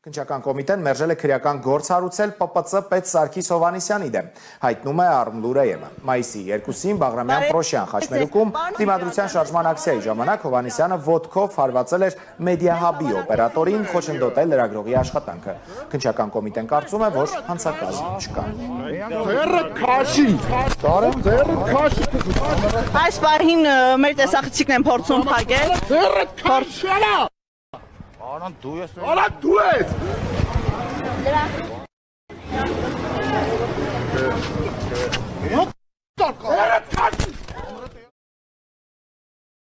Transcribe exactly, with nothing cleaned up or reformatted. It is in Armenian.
Քննչական կոմիտեն մերժել է քրեական գործ հարուցել Պ Պ Ց պետ Սարգիս Հովհաննիսյանի դեմ, հայտնում է Արմլուրեևը։ Մայիսի երկուսին Բաղրամյան Պրոշյան խաչմերուկում դիմադրության շարժման ակցիայի ժամանակ Հովհաննիսյանը ոտքով հարվածել էր Մեդիահաբի օպերատորին, խոչընդոտել լրագրողի աշխատանքը։ Քննչական կոմիտեն կարծում է, որ հանցակազմ չկա։ Ձեռը քաշի, ձեռը քաշի։ Այս պահին մեր տեսախցիկն են փորձում փակել։ Ձեռը քաշի։ Արա դու ես։ Արա դու ես։